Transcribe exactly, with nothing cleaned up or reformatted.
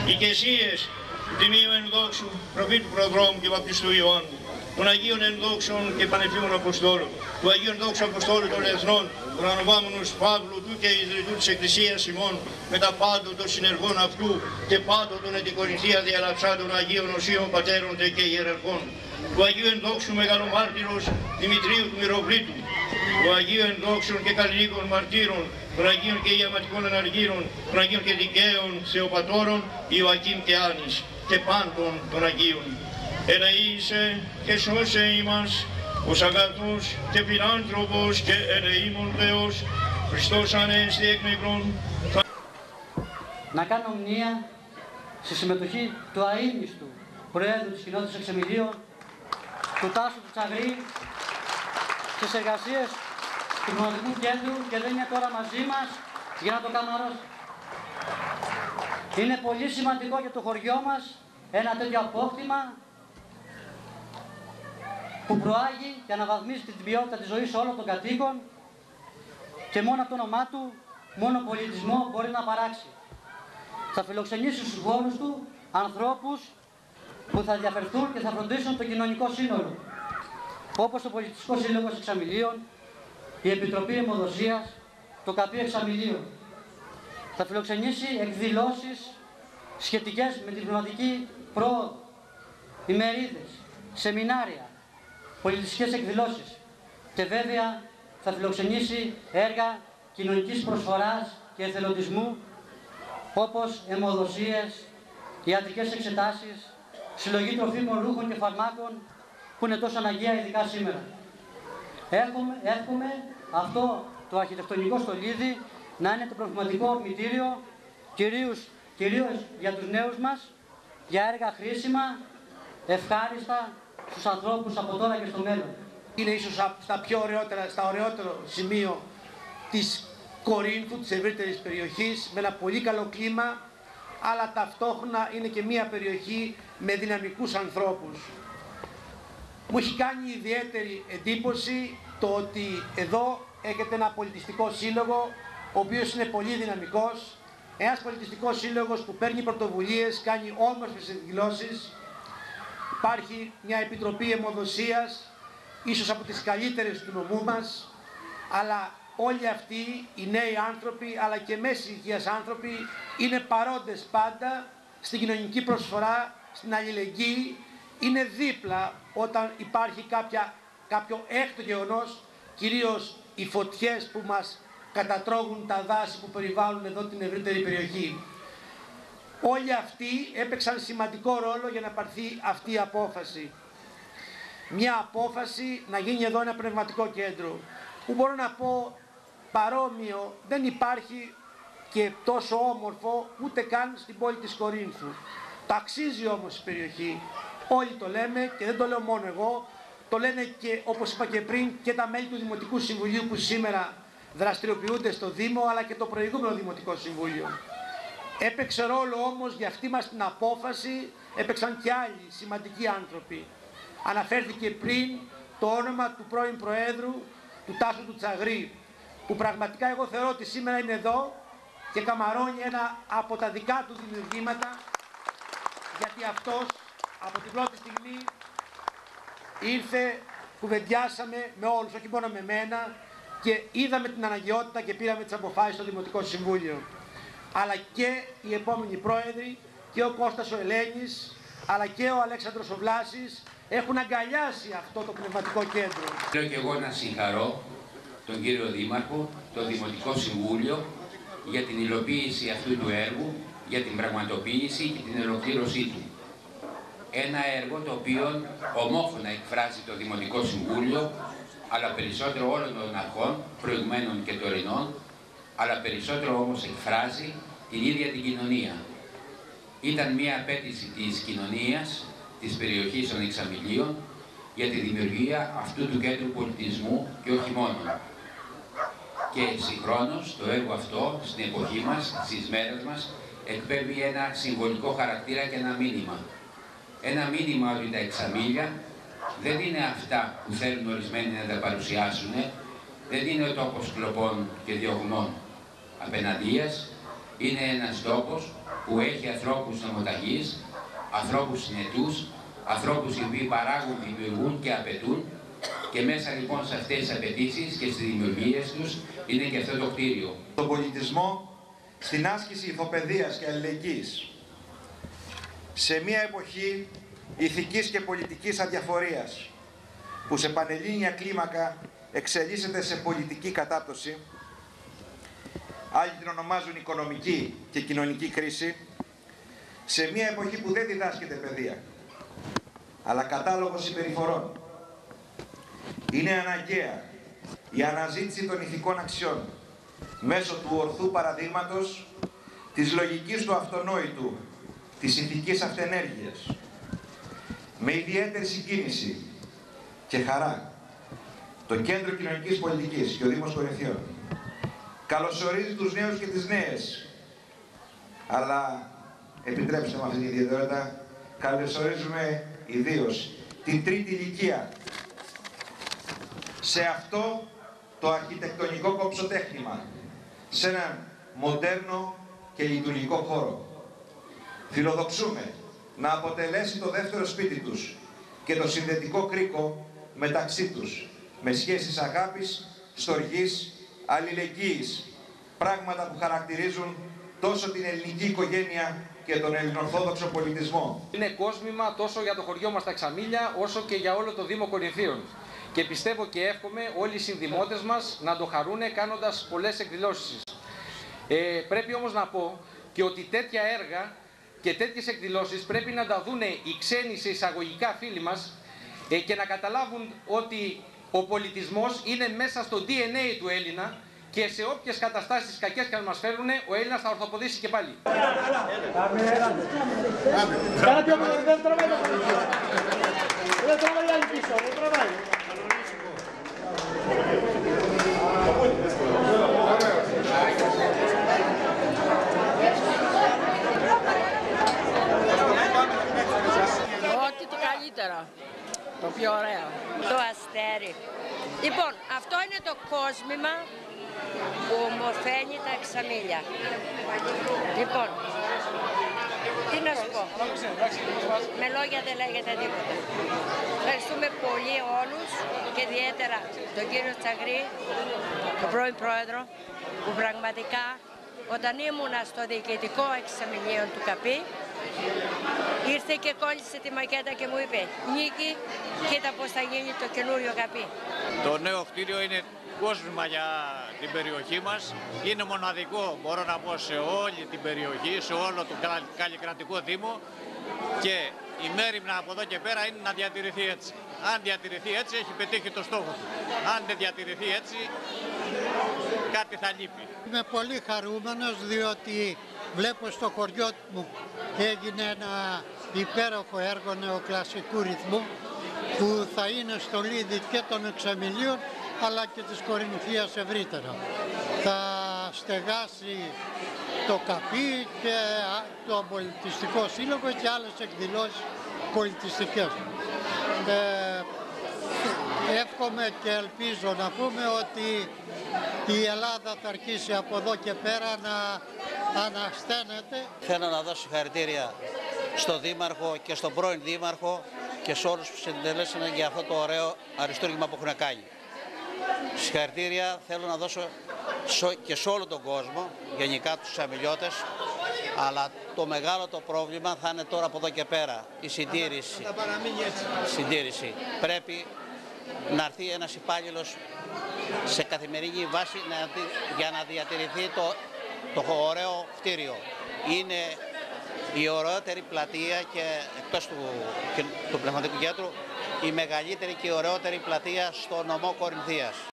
οικεσίες του Τιμίου Ενδόξου Προφήτου Προδρόμου και Βαπτιστού Ιωάννου, των Αγίων Ενδόξων και Πανεφήμων Αποστόλων, του Αγίου Ενδόξου Αποστόλου των Εθνών, των ανοβάμενους Παύλου του και Ιδρυτού της Εκκλησίας ημών, με τα πάντων των συνεργών αυτού και πάντων των ετικορινθία διαλαψάντων Αγίων Οσίων Πατέρων και Ιεραρχών, του Αγίου Ενδόξου Μεγαλομάρτυρος Δημητρίου του Μυροβλήτου, του Αγίου Ενδόξων και Καλλινίκων Μαρτύρων, των Αγίων και Ιαματικών Αναργύρων, των Αγίων και Δικαίων Θεοπατώρων Ιωακήμ και Άνης και πάντων των Αγίων. Ελεήσε και σώσε ημάς, ως αγαθός και φιλάνθρωπος και ελεήμων Θεός, Χριστός Ανέστη εκ νεκρών. Να κάνω μνήα στη συμμετοχή του αείμνηστου Προέδρου της Κοινότητας Εξεμιλίων, του Τάσου του Τσαγρή, στις εργασίες του Πνευματικού Κέντρου και δεν είναι τώρα μαζί μας για να το καμαρώσει. Είναι πολύ σημαντικό για το χωριό μας ένα τέτοιο απόκτημα που προάγει και αναβαθμίζει την ποιότητα της ζωής όλων των κατοίκων και μόνο από το όνομά του, μόνο πολιτισμό μπορεί να παράξει. Θα φιλοξενήσει στους χώρους του ανθρώπους που θα διαφερθούν και θα φροντίσουν το κοινωνικό σύνολο, όπως το Πολιτιστικό Σύλλογο Εξαμιλίων, η Επιτροπή Αιμοδοσίας, το Καπείο Εξαμιλίων. Θα φιλοξενήσει εκδηλώσεις σχετικές με την πνευματική πρόοδο, ημερίδες, σεμινάρια, πολιτιστικές εκδηλώσεις και βέβαια θα φιλοξενήσει έργα κοινωνικής προσφοράς και εθελοντισμού όπως αιμοδοσίες, ιατρικές εξετάσεις, συλλογή τροφίμων, ρούχων και φαρμάκων που είναι τόσο αναγκαία ειδικά σήμερα. Εύχομαι, εύχομαι αυτό το αρχιτεκτονικό στολίδι να είναι το πνευματικό μητήριο κυρίως, κυρίως για τους νέους μας, για έργα χρήσιμα, ευχάριστα στους ανθρώπους από τώρα και στο μέλλον. Είναι ίσως στα πιο ωραιότερα, στα ωραιότερο σημείο της Κορίνθου, της ευρύτερης περιοχής, με ένα πολύ καλό κλίμα, αλλά ταυτόχρονα είναι και μια περιοχή με δυναμικούς ανθρώπους. Μου έχει κάνει ιδιαίτερη εντύπωση το ότι εδώ έχετε ένα πολιτιστικό σύλλογο, ο οποίος είναι πολύ δυναμικός, ένας πολιτιστικός σύλλογος που παίρνει πρωτοβουλίες, κάνει όμορφες εκδηλώσεις. Υπάρχει μια επιτροπή αιμοδοσίας, ίσως από τις καλύτερες του νομού μας, αλλά όλοι αυτοί οι νέοι άνθρωποι, αλλά και μέση ηλικίας άνθρωποι, είναι παρόντες πάντα στην κοινωνική προσφορά, στην αλληλεγγύη, είναι δίπλα όταν υπάρχει κάποια, κάποιο έκτο γεγονός, κυρίως οι φωτιές που μας κατατρώγουν τα δάση που περιβάλλουν εδώ την ευρύτερη περιοχή. Όλοι αυτοί έπαιξαν σημαντικό ρόλο για να πάρθει αυτή η απόφαση. Μια απόφαση να γίνει εδώ ένα πνευματικό κέντρο, που μπορώ να πω παρόμοιο δεν υπάρχει και τόσο όμορφο ούτε καν στην πόλη της Κορίνθου. Το αξίζει όμως η περιοχή. Όλοι το λέμε και δεν το λέω μόνο εγώ, το λένε και, όπως είπα και πριν, και τα μέλη του Δημοτικού Συμβουλίου που σήμερα δραστηριοποιούνται στο Δήμο, αλλά και το προηγούμενο Δημοτικό Συμβούλιο. Έπαιξε ρόλο όμως για αυτή μας την απόφαση, έπαιξαν και άλλοι σημαντικοί άνθρωποι. Αναφέρθηκε πριν το όνομα του πρώην Προέδρου, του Τάσου του Τσαγρή, που πραγματικά εγώ θεωρώ ότι σήμερα είναι εδώ και καμαρώνει ένα από τα δικά του δημιουργήματα, γιατί αυτός από την πρώτη στιγμή ήρθε, κουβεντιάσαμε με όλους, όχι μόνο με μένα, και είδαμε την αναγκαιότητα και πήραμε τις αποφάσεις στο Δημοτικό Συμβούλιο. Αλλά και οι επόμενοι πρόεδροι, και ο Κώστας ο Ελένης, αλλά και ο Αλέξανδρος ο Βλάσης, έχουν αγκαλιάσει αυτό το πνευματικό κέντρο. Θέλω και εγώ να συγχαρώ τον κύριο Δήμαρχο, το Δημοτικό Συμβούλιο, για την υλοποίηση αυτού του έργου, για την πραγματοποίηση και την ολοκλήρωσή του. Ένα έργο το οποίο ομόφωνα εκφράζει το Δημοτικό Συμβούλιο, αλλά περισσότερο όλων των αρχών, προηγουμένων και τωρινών, αλλά περισσότερο όμως εκφράζει την ίδια την κοινωνία. Ήταν μια απέτηση της κοινωνίας, της περιοχής των Εξαμιλίων, για τη δημιουργία αυτού του κέντρου πολιτισμού και όχι μόνο. Και συγχρόνως το έργο αυτό, στην εποχή μας, στις μέρες μας, εκπέμπει ένα συμβολικό χαρακτήρα και ένα μήνυμα. Ένα μήνυμα ότι τα Εξαμίλια δεν είναι αυτά που θέλουν ορισμένοι να τα παρουσιάσουν, δεν είναι ο τόπος κλοπών και διωγμών απέναντίας, είναι ένας τόπος που έχει ανθρώπους νομοταγείς, ανθρώπους συνετούς, ανθρώπους οι οποίοι παράγουν, δημιουργούν και απαιτούν, και μέσα λοιπόν σε αυτές τις απαιτήσεις και στις δημιουργίες τους είναι και αυτό το κτίριο. Τον πολιτισμό στην άσκηση ηθοπαιδείας και αλληλεγγύης. Σε μια εποχή ηθικής και πολιτικής αδιαφορίας, που σε πανελλήνια κλίμακα εξελίσσεται σε πολιτική κατάπτωση, άλλοι την ονομάζουν οικονομική και κοινωνική κρίση, σε μια εποχή που δεν διδάσκεται παιδεία, αλλά κατάλογος συμπεριφορών, είναι αναγκαία η αναζήτηση των ηθικών αξιών μέσω του ορθού παραδείγματος, της λογικής του αυτονόητου, της ηθικής αυτενέργειας. Με ιδιαίτερη συγκίνηση και χαρά, το Κέντρο Κοινωνικής Πολιτικής και ο Δήμος Κορινθίων καλωσορίζει τους νέους και τις νέες, αλλά επιτρέψτε με αυτή την ιδιαιτερότητα, καλωσορίζουμε ιδίως την τρίτη ηλικία σε αυτό το αρχιτεκτονικό κομψοτέχνημα, σε έναν μοντέρνο και λειτουργικό χώρο. Φιλοδοξούμε να αποτελέσει το δεύτερο σπίτι τους και το συνδετικό κρίκο μεταξύ τους, με σχέσεις αγάπης, στοργής, αλληλεγγύης, πράγματα που χαρακτηρίζουν τόσο την ελληνική οικογένεια και τον ελληνοορθόδοξο πολιτισμό. Είναι κόσμημα τόσο για το χωριό μας τα Ξαμίλια, όσο και για όλο το Δήμο Κορινθίων. Και πιστεύω και εύχομαι όλοι οι συνδημότες μας να το χαρούνε κάνοντας πολλές εκδηλώσεις. Ε, πρέπει όμως να πω και ότι τέτοια έργα και τέτοιες εκδηλώσεις πρέπει να τα δούνε οι ξένοι σε εισαγωγικά φίλοι μας ε, και να καταλάβουν ότι ο πολιτισμός είναι μέσα στο ντι εν έι του Έλληνα και σε όποιες καταστάσεις κακές και αν μας φέρουν, ο Έλληνας θα ορθοποδήσει και πάλι. Ό,τι το καλύτερο, το πιο ωραίο. Το αστέρι. Λοιπόν, αυτό είναι το κόσμημα που ομορφαίνει τα Ξαμίλια. Λοιπόν, τι να σου πω, με λόγια δεν λέγεται τίποτα. Ευχαριστούμε πολύ όλους και ιδιαίτερα τον κύριο Τσαγρή, τον πρώην πρόεδρο, που πραγματικά όταν ήμουνα στο διοικητικό εξαμηνίων του ΚΑΠΗ, ήρθε και κόλλησε τη μακέτα και μου είπε «Νίκη, κοίτα πώς θα γίνει το καινούριο ΚΑΠΗ». Το νέο κτίριο είναι κόσμημα για την περιοχή μας. Είναι μοναδικό, μπορώ να πω, σε όλη την περιοχή, σε όλο τον καλλικρατικό Δήμο, και η μέριμνα από εδώ και πέρα είναι να διατηρηθεί έτσι. Αν διατηρηθεί έτσι, έχει πετύχει το στόχο του. Αν δεν διατηρηθεί έτσι, κάτι θα λείπει. Είμαι πολύ χαρούμενος διότι βλέπω στο χωριό μου έγινε ένα υπέροχο έργο νεοκλασικού ρυθμού που θα είναι στολίδι και των Εξαμιλίων αλλά και της Κορινθίας ευρύτερα. Θα στεγάσει το ΚΑΠΗ και το Πολιτιστικό Σύλλογο και άλλες εκδηλώσεις πολιτιστικές. Ε, εύχομαι και ελπίζω να πούμε ότι η Ελλάδα θα αρχίσει από εδώ και πέρα να ανασταίνεται. Θέλω να δώσω συγχαρητήρια στον Δήμαρχο και στον πρώην Δήμαρχο και σε όλους που συντελέσανε για αυτό το ωραίο αριστούργημα που έχουν κάνει. Συγχαρητήρια θέλω να δώσω και σε όλο τον κόσμο, γενικά τους Ξαμιλιώτες, αλλά το μεγάλο το πρόβλημα θα είναι τώρα από εδώ και πέρα, η συντήρηση. Θα παραμείνει έτσι. Συντήρηση. Πρέπει να έρθει ένας υπάλληλος σε καθημερινή βάση να, για να διατηρηθεί το, το ωραίο κτίριο. Είναι η ωραιότερη πλατεία και εκτός του, του πνευματικού κέντρου, η μεγαλύτερη και η ωραιότερη πλατεία στο νομό Κορινθίας.